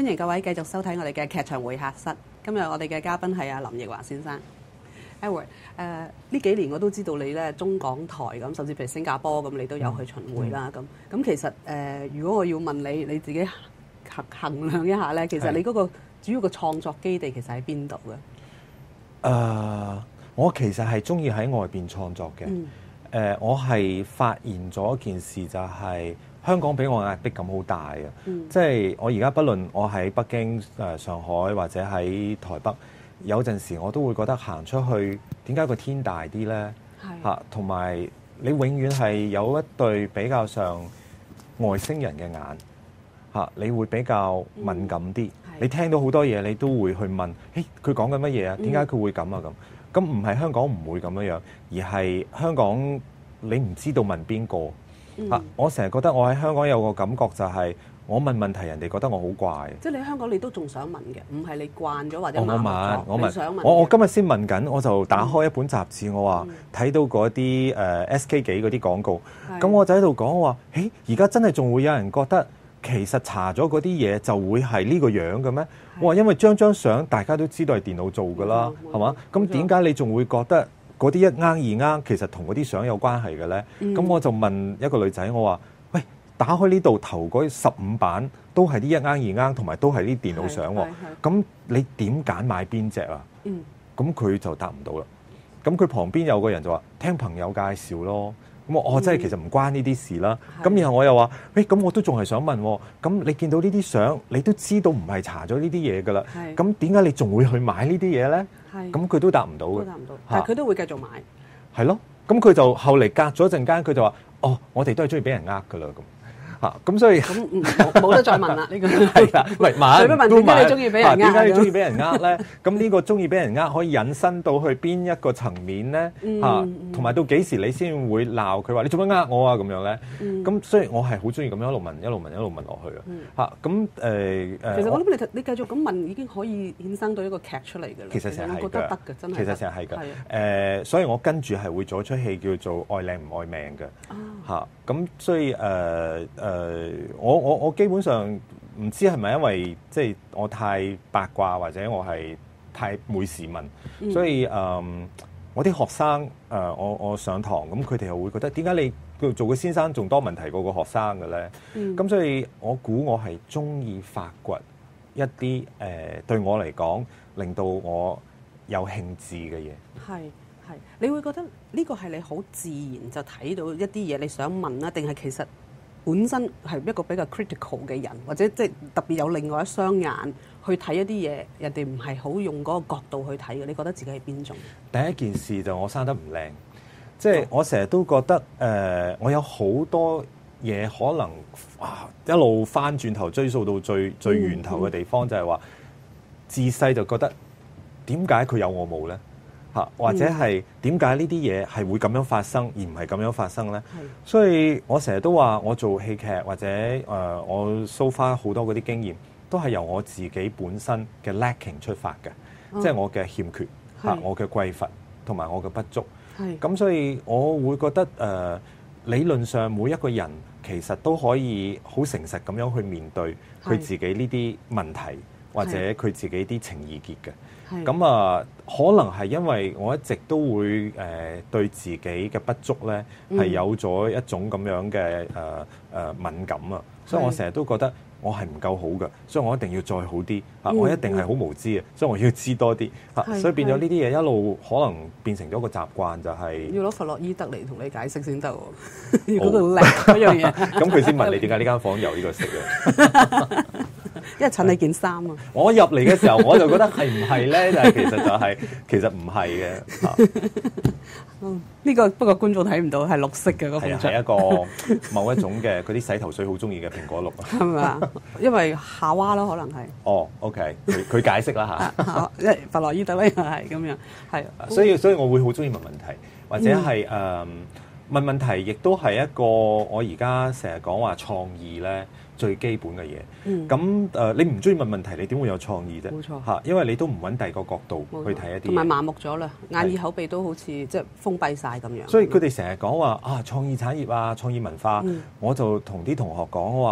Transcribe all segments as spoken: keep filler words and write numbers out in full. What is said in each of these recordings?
歡迎各位繼續收睇我哋嘅劇場會客室。今日我哋嘅嘉賓係阿林奕華先生。Edward，誒呢幾年我都知道你咧中港台咁，甚至譬如新加坡咁，你都有去巡迴啦。咁咁、嗯、其實誒、呃，如果我要問你，你自己衡衡量一下咧，其實你嗰個主要嘅創作基地其實喺邊度嘅？誒、 呃，我其實係中意喺外邊創作嘅。誒、嗯呃，我係發現咗一件事，就係、是。香港俾我壓迫感好大啊！嗯、即係我而家不論我喺北京、誒上海或者喺台北，有陣時我都會覺得行出去點解個天大啲呢？嚇，同埋你永遠係有一對比較上外星人嘅眼嚇，你會比較敏感啲。嗯、你聽到好多嘢，你都會去問：誒佢講緊乜嘢啊？點解佢會咁啊？咁咁唔係香港唔會咁樣樣，而係香港你唔知道問邊個。嗯、啊！我成日覺得我喺香港有個感覺就係我問問題，人哋覺得我好怪。即係你喺香港，你都仲想問嘅，唔係你慣咗或者麻木咗。我問，我問，想問我我今日先問緊，我就打開一本雜誌，嗯、我話睇到嗰啲誒 S K 幾嗰啲廣告，咁的我就喺度講，我話：誒而家真係仲會有人覺得其實查咗嗰啲嘢就會係呢個樣嘅咩？的我話因為張張相大家都知道係電腦做㗎啦，係嘛？咁點解你仲會覺得嗰啲一啱二啱，其實同嗰啲相有關係嘅咧？咁、嗯、我就問一個女仔，我話：喂，打開呢度頭嗰十五版都係啲一啱二啱，同埋都係啲電腦相喎。咁你點揀買邊隻啊？咁佢、嗯、就答唔到啦。咁佢旁邊有個人就話：聽朋友介紹咯。咁我我真係其實唔關呢啲事啦。咁、嗯、然後我又話：喂，咁我都仲係想問喎。咁你見到呢啲相，你都知道唔係查咗呢啲嘢㗎啦。咁點解你仲會去買呢啲嘢咧？咁佢都答唔到嘅，答唔到，但係佢都會繼續買。係咯，咁佢就後嚟隔咗陣間，佢就話：哦，我哋都係中意俾人呃㗎啦咁。嚇，咁所以咁冇得再問啦呢個。係啦，唔係問，最不問點解你中意俾人呃？點解你中意俾人呃咧？咁呢個中意俾人呃可以引申到去邊一個層面咧？嚇，同埋到幾時你先會鬧佢話你做乜呃我啊咁樣咧？咁所以我係好中意咁樣一路問一路問一路問落去啊！嚇，咁誒誒，其實我諗你你繼續咁問已經可以衍生到一個劇出嚟㗎啦。其實成日係覺得得嘅，真係。其實成日係㗎。誒，所以我跟住係會做一出戲叫做愛靚唔愛命嘅。嚇，咁所以誒誒。誒，我我我基本上唔知係咪因為即係我太八卦或者我係太每時問，嗯、所以誒、呃、我啲學生誒、呃、我我上堂咁佢哋又會覺得點解你做個先生仲多問題過個學生嘅咧？咁、嗯、所以我估我係中意發掘一啲誒、呃、對我嚟講令到我有興致嘅嘢。係係，你會覺得呢個係你好自然就睇到一啲嘢你想問啊，定係其實本身係一個比較 critical 嘅人，或者即係特別有另外一雙眼去睇一啲嘢，人哋唔係好用嗰個角度去睇嘅。你覺得自己係邊種？第一件事就我生得唔靚，即係我成日都覺得誒、呃，我有好多嘢可能啊一路翻轉頭追溯到最最源頭嘅地方，嗯、就係話自細就覺得點解佢有我冇咧？嚇，或者係點解呢啲嘢係會咁樣發生，而唔係咁樣發生咧？是所以我成日都話，我做戲劇或者誒、呃，我 so far 好多嗰啲經驗，都係由我自己本身嘅 lacking 出發嘅，哦、即係我嘅欠缺嚇是，我嘅匱乏同埋我嘅不足。咁是所以我會覺得誒、呃，理論上每一個人其實都可以好誠實咁樣去面對佢自己呢啲問題，是或者佢自己啲情意結嘅。咁啊，可能係因為我一直都會誒、呃、對自己嘅不足咧，係、嗯、有咗一種咁樣嘅誒誒敏感啊，是所以我成日都覺得我係唔夠好嘅，所以我一定要再好啲啊！嗯、我一定係好無知嘅，所以我要知多啲啊！是所以變咗呢啲嘢一路可能變成咗個習慣，就係、是、要攞弗洛伊德嚟同你解釋先得喎，嗰度叻嗰樣嘢。咁佢先問你點解呢間房有呢個色嘅？因為襯你件衫啊！我入嚟嘅時候我就覺得係唔係咧？但係其實就係、是、其實唔係嘅。嗯，呢、這個不過觀眾睇唔到係綠色嘅嗰幅相，係一個某一種嘅嗰啲洗頭水好中意嘅蘋果綠啊。係咪啊？因為夏娃咯，可能係。哦 ，OK，佢佢解釋啦嚇。因為弗洛伊德咧又係咁樣，係。所以所以我會好中意問問題，或者係誒、嗯、問問題，亦都係一個我而家成日講話創意咧。最基本嘅嘢，咁誒、嗯、你唔中意問問題，你點會有創意啫？冇錯嚇，因為你都唔揾第二個角度去睇一啲，同埋麻木咗啦，眼耳口鼻都好似即係封閉晒咁樣。所以佢哋成日講話啊創意產業啊創意文化，嗯、我就同啲同學講我話，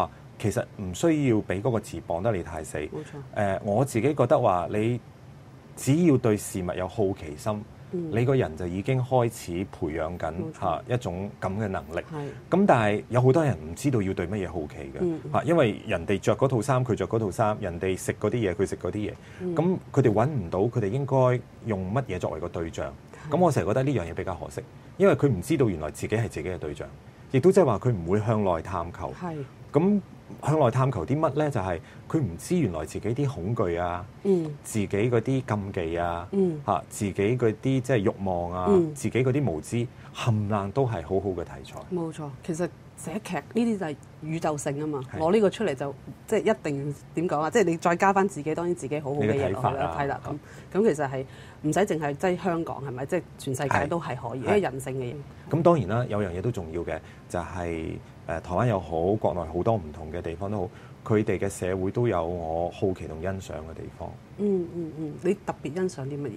其實唔需要俾嗰個字綁得你太死。冇錯。誒、 呃，我自己覺得話你只要對事物有好奇心。嗯、你個人就已經開始培養緊嚇一種咁嘅能力。咁但係有好多人唔知道要對乜嘢好奇嘅嚇、嗯嗯，因為人哋着嗰套衫，佢着嗰套衫；人哋食嗰啲嘢，佢食嗰啲嘢。咁佢哋揾唔到，佢哋應該用乜嘢作為個對象？咁我成日覺得呢樣嘢比較可惜，因為佢唔知道原來自己係自己嘅對象，亦都即係話佢唔會向內探求。咁向內探求啲乜咧？就係佢唔知原來自己啲恐懼啊，嗯、自己嗰啲禁忌啊，嗯、自己嗰啲即係慾望啊，嗯、自己嗰啲無知，冚唪唥都係好好嘅題材。冇錯，其實寫劇呢啲就係宇宙性啊嘛。攞呢個出嚟就即係一定點講啊？即係你再加翻自己，當然自己好好嘅嘢落去啦。係啦，咁咁其實係唔使淨係即係香港係咪？即係全世界都係可以，因為人性嘅嘢。咁當然啦，有樣嘢都重要嘅，就係、是。誒台灣又好，國內好多唔同嘅地方都好，佢哋嘅社會都有我好奇同欣賞嘅地方。嗯嗯嗯，你特別欣賞啲乜嘢？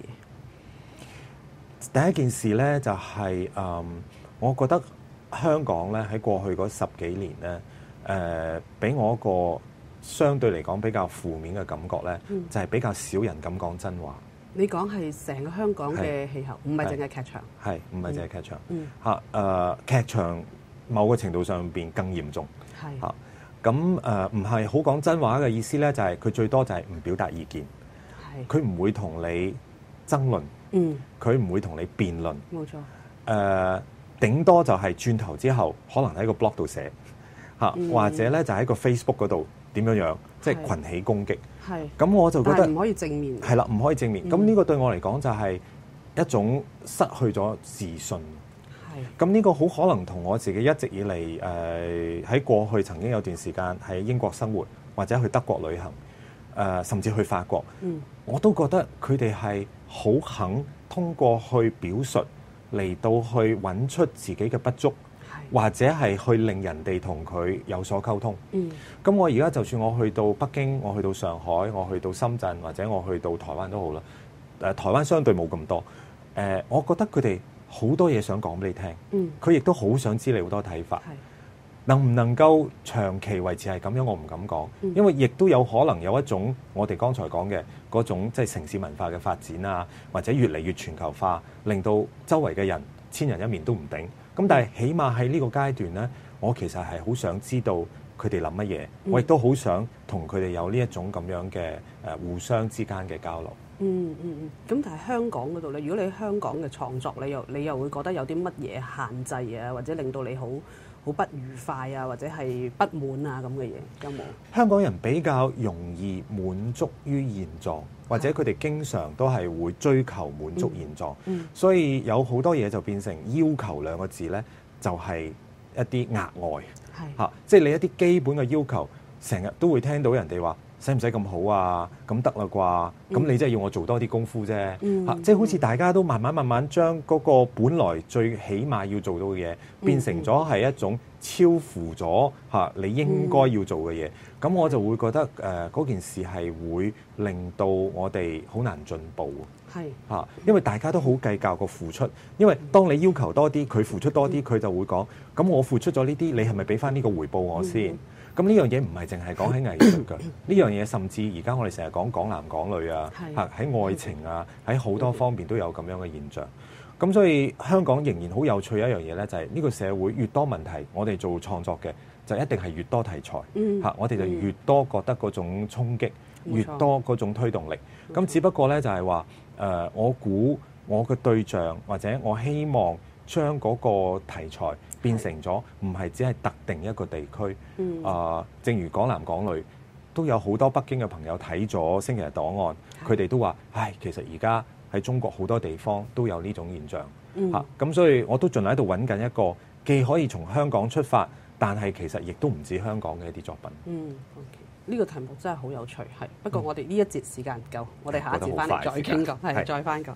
第一件事咧就係、是、誒、嗯，我覺得香港咧喺過去嗰十幾年咧，誒、呃、俾我一個相對嚟講比較負面嘅感覺咧，嗯、就係比較少人敢講真話。 你講係成個香港嘅氣候，唔係淨係劇場。 係唔係淨係劇場？嗯嚇誒劇場。某個程度上邊更嚴重，係嚇咁誒，唔係好講真話嘅意思咧，就係、是、佢最多就係唔表達意見，係佢唔會同你爭論，嗯，佢唔會同你辯論，冇錯，誒、呃，頂多就係轉頭之後，可能喺個 blog 度寫嚇，嗯、或者咧就喺個 Facebook 嗰度點樣樣，即係群起攻擊，係咁我就覺得唔可以正面， 係啦，唔可以正面，咁呢、嗯、個對我嚟講就係一種失去咗自信。咁呢個好可能同我自己一直以嚟誒喺過去曾經有段時間喺英國生活，或者去德國旅行，誒、呃、甚至去法國，嗯、我都覺得佢哋係好肯通過去表述嚟到去揾出自己嘅不足，或者係去令人哋同佢有所溝通。咁、嗯、我而家就算我去到北京，我去到上海，我去到深圳，或者我去到台灣都好啦。誒、呃、台灣相對冇咁多，誒、呃、我覺得佢哋好多嘢想講俾你聽，佢亦都好想知你好多睇法。能唔能夠長期維持係咁樣，我唔敢講，嗯、因為亦都有可能有一種我哋剛才講嘅嗰種即係城市文化嘅發展啊，或者越嚟越全球化，令到周圍嘅人千人一面都唔頂。咁但係起碼喺呢個階段呢，我其實係好想知道佢哋諗乜嘢，嗯、我亦都好想同佢哋有呢一種咁樣嘅誒互相之間嘅交流。 嗯嗯嗯，咁但係香港嗰度咧，如果你喺香港嘅創作，你又你又會覺得有啲乜嘢限制啊，或者令到你好好不愉快啊，或者係不滿啊咁嘅嘢有冇？ 香港人比較容易滿足於現狀，或者佢哋經常都係會追求滿足現狀，嗯嗯、所以有好多嘢就變成要求兩個字咧，就係、是、一啲額外，係嚇，即係你一啲基本嘅要求，成日都會聽到人哋話。使唔使咁好啊？咁得啦啩？咁、嗯、你真係要我做多啲功夫啫。嚇、嗯啊，即係好似大家都慢慢慢慢將嗰個本來最起碼要做到嘅嘢，變成咗係一種超乎咗嚇、啊、你應該要做嘅嘢。咁、嗯、我就會覺得誒嗰、呃、件事係會令到我哋好難進步。係嚇、啊，因為大家都好計較個付出。因為當你要求多啲，佢付出多啲，佢就會講：咁我付出咗呢啲，你係咪俾翻呢個回報我先？嗯咁呢樣嘢唔係淨係講喺藝術㗎，呢樣嘢甚至而家我哋成日講港男港女啊，嚇喺愛情啊，喺好多方面都有咁樣嘅現象。咁所以香港仍然好有趣一樣嘢咧，就係呢個社會越多問題，我哋做創作嘅就一定係越多題材，嚇、嗯、我哋就越多覺得嗰種衝擊，越多嗰種推動力。咁只不過咧就係話誒，我估我嘅對象或者我希望將嗰個題材變成咗唔係只係特定一個地區，嗯、啊，正如港男港女都有好多北京嘅朋友睇咗《星期日檔案》，佢哋都話：唉，其實而家喺中國好多地方都有呢種現象，嚇、嗯。咁、啊、所以我都盡量喺度揾緊一個既可以從香港出發，但係其實亦都唔止香港嘅一啲作品。嗯，呢、okay. 呢個題目真係好有趣，係。不過我哋呢一節時間唔夠，我哋下一節翻嚟再傾過，係再翻過。